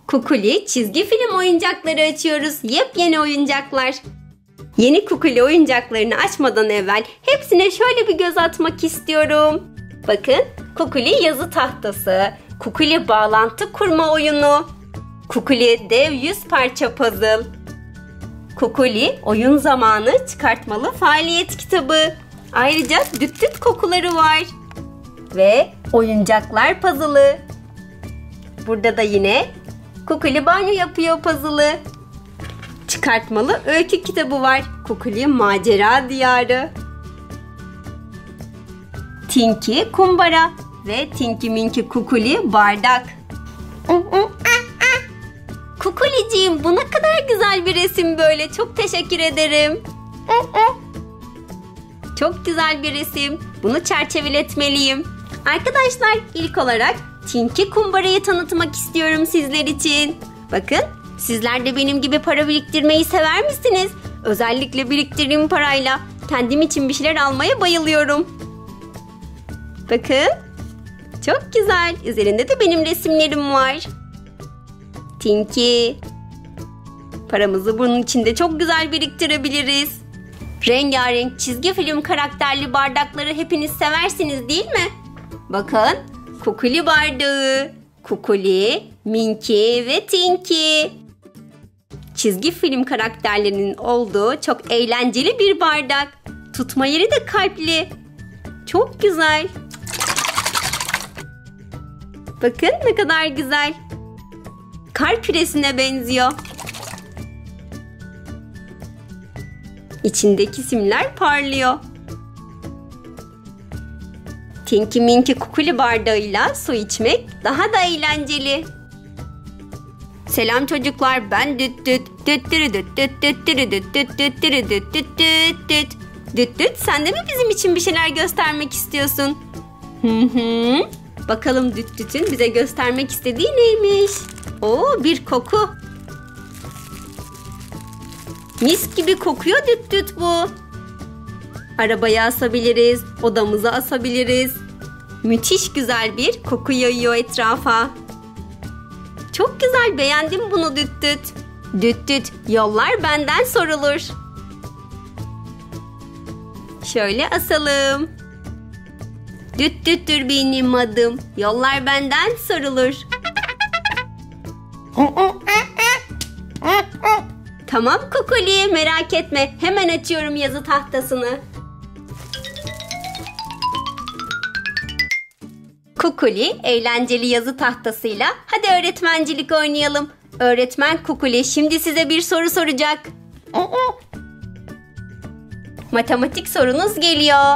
Kukuli çizgi film oyuncakları açıyoruz. Yepyeni oyuncaklar. Yeni Kukuli oyuncaklarını açmadan evvel hepsine şöyle bir göz atmak istiyorum. Bakın, Kukuli yazı tahtası, Kukuli bağlantı kurma oyunu, Kukuli dev 100 parça puzzle, Kukuli oyun zamanı çıkartmalı faaliyet kitabı. Ayrıca düt düt kokuları var. Ve oyuncaklar puzzle'ı. Burada da yine Kukuli banyo yapıyor puzzle'ı. Çıkartmalı öykü kitabı var. Kukuli macera diyarı. Tinky kumbara ve Tinky Minky Kukuli bardak. Kukuliciğim, bu ne kadar güzel bir resim böyle. Çok teşekkür ederim. Çok güzel bir resim. Bunu çerçeveletmeliyim. Arkadaşlar, ilk olarak Tinky kumbarayı tanıtmak istiyorum sizler için. Bakın, sizler de benim gibi para biriktirmeyi sever misiniz? Özellikle biriktirdiğim parayla kendim için bir şeyler almaya bayılıyorum. Bakın, çok güzel. Üzerinde de benim resimlerim var. Tinky. Paramızı bunun içinde çok güzel biriktirebiliriz. Rengarenk çizgi film karakterli bardakları hepiniz seversiniz değil mi? Bakın, Kukuli bardağı, Kukuli, Minky ve Tinky. Çizgi film karakterlerinin olduğu çok eğlenceli bir bardak. Tutma yeri de kalpli. Çok güzel. Bakın ne kadar güzel. Kar küresine benziyor. İçindeki simler parlıyor. Tinky Minky Kukuli bardağıyla su içmek daha da eğlenceli. Selam çocuklar, ben düt düt. Düt dürü düt düt düt dürü düt düt düt dürü düt düt düt düt. Düt düt, sen de mi bizim için bir şeyler göstermek istiyorsun? Bakalım düt dütün bize göstermek istediği neymiş? Oo, bir koku. Mis gibi kokuyor düt düt bu. Arabaya asabiliriz, odamıza asabiliriz. Müthiş güzel bir koku yayıyor etrafa. Çok güzel, beğendim bunu düt düt. Düt düt, yollar benden sorulur. Şöyle asalım. Düt düttür benim adım, yollar benden sorulur. Tamam Kukuli, merak etme. Hemen açıyorum yazı tahtasını. Kukuli eğlenceli yazı tahtasıyla hadi öğretmencilik oynayalım. Öğretmen Kukuli şimdi size bir soru soracak. Matematik sorunuz geliyor.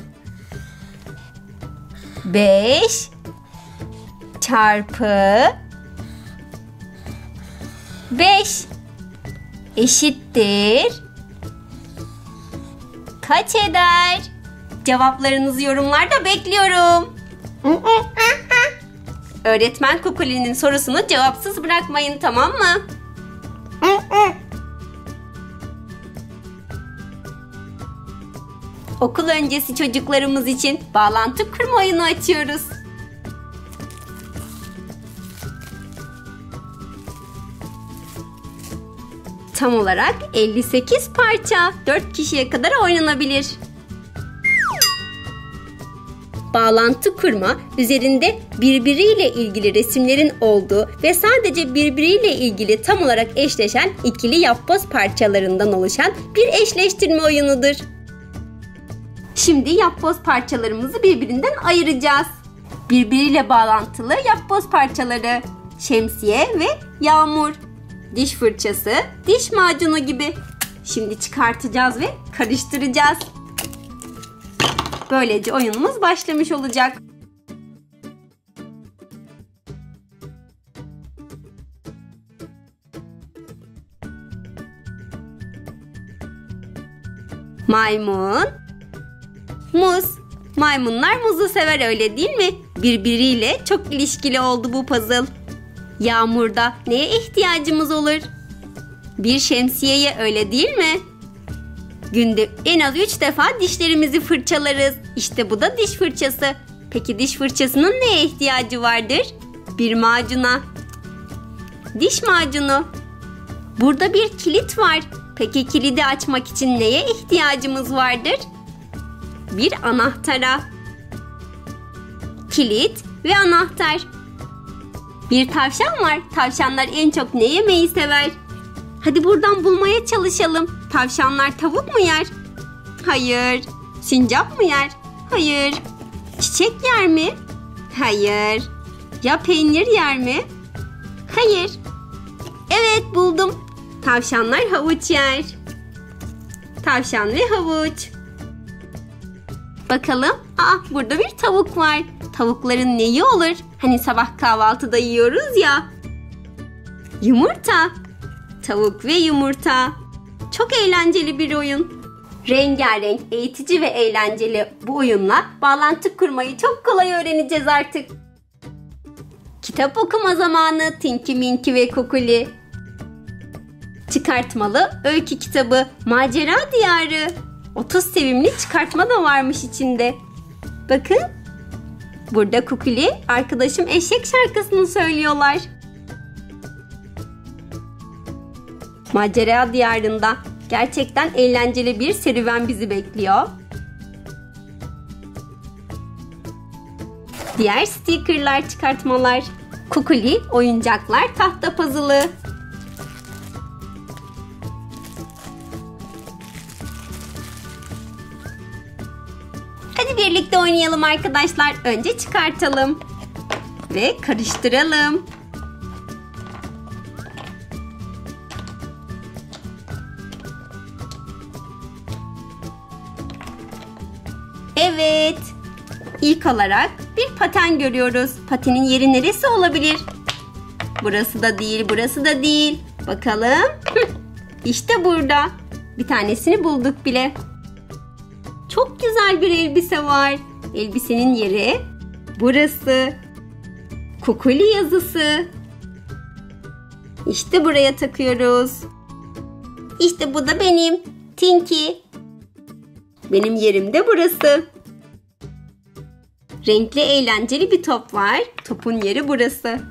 5 çarpı 5 eşittir kaç eder? Cevaplarınızı yorumlarda bekliyorum. Öğretmen Kukuli'nin sorusunu cevapsız bırakmayın, tamam mı? Okul öncesi çocuklarımız için bağlantı kurma oyunu açıyoruz. Tam olarak 58 parça, 4 kişiye kadar oynanabilir. Bağlantı kurma, üzerinde birbiriyle ilgili resimlerin olduğu ve sadece birbiriyle ilgili tam olarak eşleşen ikili yapboz parçalarından oluşan bir eşleştirme oyunudur. Şimdi yapboz parçalarımızı birbirinden ayıracağız. Birbiriyle bağlantılı yapboz parçaları, şemsiye ve yağmur, diş fırçası, diş macunu gibi. Şimdi çıkartacağız ve karıştıracağız. Böylece oyunumuz başlamış olacak. Maymun, muz. Maymunlar muzu sever, öyle değil mi? Birbiriyle çok ilişkili oldu bu puzzle. Yağmurda neye ihtiyacımız olur? Bir şemsiyeye, öyle değil mi? Günde en az 3 defa dişlerimizi fırçalarız. İşte bu da diş fırçası. Peki diş fırçasının neye ihtiyacı vardır? Bir macuna. Diş macunu. Burada bir kilit var. Peki kilidi açmak için neye ihtiyacımız vardır? Bir anahtara. Kilit ve anahtar. Bir tavşan var. Tavşanlar en çok ne yemeyi sever? Hadi buradan bulmaya çalışalım. Tavşanlar tavuk mu yer? Hayır. Sincap mı yer? Hayır. Çiçek yer mi? Hayır. Ya peynir yer mi? Hayır. Evet, buldum. Tavşanlar havuç yer. Tavşan ve havuç. Bakalım. Burada bir tavuk var. Tavukların neyi olur? Hani sabah kahvaltıda yiyoruz ya. Yumurta. Tavuk ve yumurta. Çok eğlenceli bir oyun. Rengarenk, eğitici ve eğlenceli bu oyunla bağlantı kurmayı çok kolay öğreneceğiz artık. Kitap okuma zamanı Tinky Minky ve Kukuli. Çıkartmalı öykü kitabı Macera Diyarı. 30 sevimli çıkartma da varmış içinde. Bakın. Burada Kukuli, arkadaşım eşek şarkısını söylüyorlar. Macera Diyarı'nda gerçekten eğlenceli bir serüven bizi bekliyor. Diğer stickerlar, çıkartmalar. Kukuli, oyuncaklar, tahta puzzle'ı. Hadi birlikte oynayalım arkadaşlar. Önce çıkartalım. Ve karıştıralım. Evet. İlk olarak bir paten görüyoruz. Patenin yeri neresi olabilir? Burası da değil, burası da değil. Bakalım. İşte burada. Bir tanesini bulduk bile. Çok güzel bir elbise var. Elbisenin yeri burası. Kukuli yazısı. İşte buraya takıyoruz. İşte bu da benim. Tinky. Benim yerim de burası. Renkli eğlenceli bir top var. Topun yeri burası.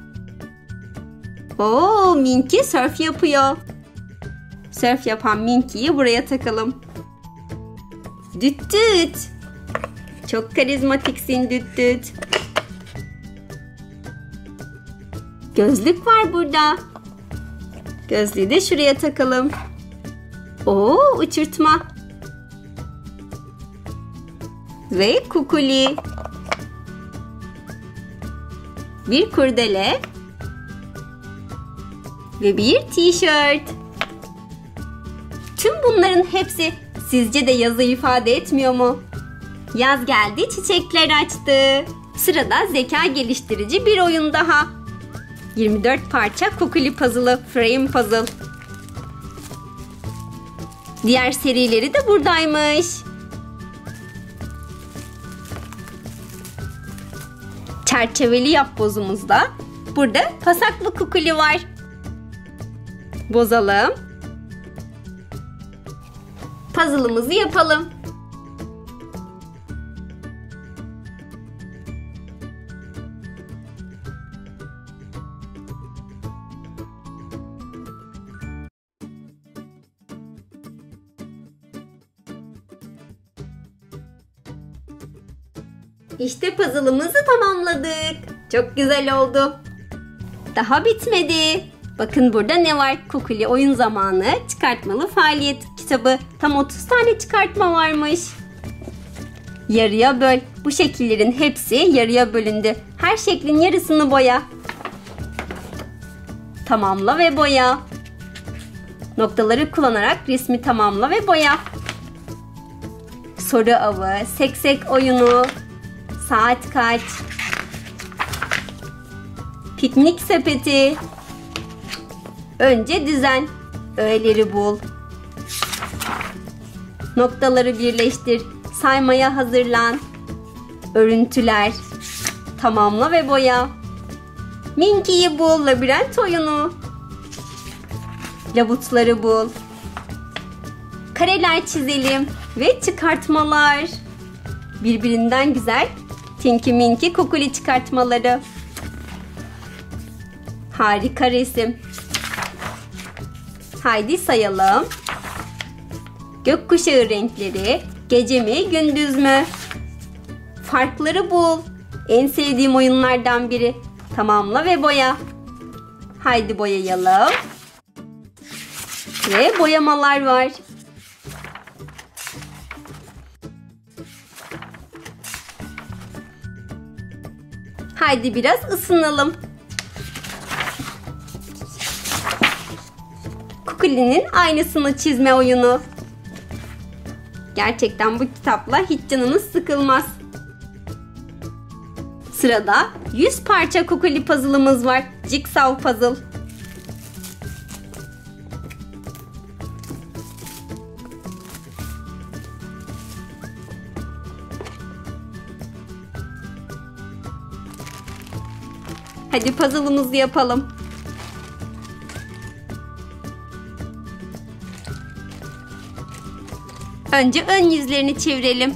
Oo, Minky sörf yapıyor. Sörf yapan Minky'yi buraya takalım. Düt düt. Çok karizmatiksin düt düt. Gözlük var burada. Gözlüğü de şuraya takalım. Oo, uçurtma. Ve Kukuli. Bir kurdele. Ve bir tişört. Tüm bunların hepsi sizce de yazı ifade etmiyor mu? Yaz geldi, çiçekler açtı. Sırada zeka geliştirici bir oyun daha. 24 parça Kukuli puzzle'ı, frame puzzle. Diğer serileri de buradaymış. Çerçeveli yapbozumuzda burada pasaklı Kukuli var. Bozalım. Puzzle'ımızı yapalım. İşte puzzle'ımızı tamamladık. Çok güzel oldu. Daha bitmedi. Bakın burada ne var? Kukuli oyun zamanı çıkartmalı faaliyet kitabı. Tam 30 tane çıkartma varmış. Yarıya böl. Bu şekillerin hepsi yarıya bölündü. Her şeklin yarısını boya. Tamamla ve boya. Noktaları kullanarak resmi tamamla ve boya. Soru avı, seksek oyunu, saat kaç, piknik sepeti, önce düzen, öğeleri bul, noktaları birleştir, saymaya hazırlan, örüntüler, tamamla ve boya, Minky'yi bul, labirent oyunu, labutları bul, kareler çizelim ve çıkartmalar. Birbirinden güzel Tinky Minky Kukuli çıkartmaları. Harika resim. Haydi sayalım. Gökkuşağı renkleri, gece mi, gündüz mü? Farkları bul. En sevdiğim oyunlardan biri. Tamamla ve boya. Haydi boyayalım. Ve boyamalar var. Haydi biraz ısınalım. Kukuli'nin aynısını çizme oyunu. Gerçekten bu kitapla hiç canınız sıkılmaz. Sırada 100 parça Kukuli puzzle'ımız var. Jigsaw puzzle. Hadi puzzle'ımızı yapalım. Önce ön yüzlerini çevirelim.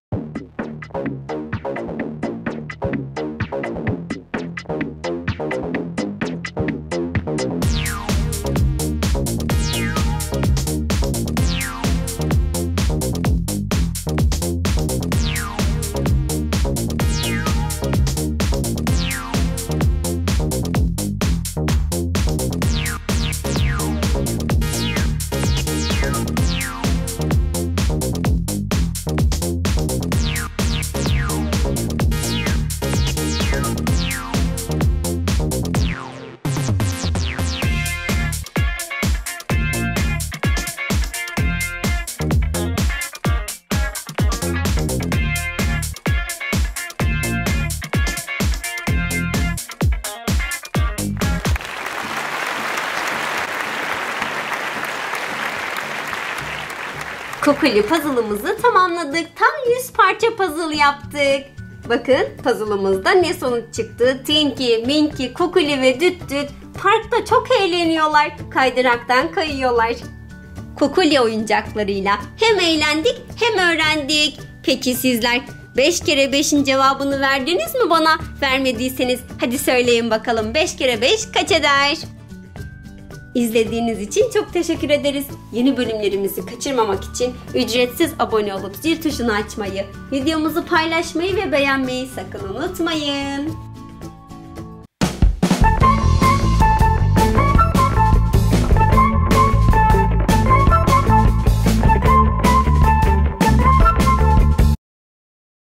Kukuli puzzle'ımızı tamamladık. Tam 100 parça puzzle yaptık. Bakın puzzle'ımızda ne sonuç çıktı? Tinky, Minky, Kukuli ve Düt Düt parkta çok eğleniyorlar. Kaydıraktan kayıyorlar. Kukuli oyuncaklarıyla hem eğlendik hem öğrendik. Peki sizler 5 kere 5'in cevabını verdiniz mi bana? Vermediyseniz hadi söyleyin bakalım 5 kere 5 kaç eder? İzlediğiniz için çok teşekkür ederiz. Yeni bölümlerimizi kaçırmamak için ücretsiz abone olup zil tuşunu açmayı, videomuzu paylaşmayı ve beğenmeyi sakın unutmayın.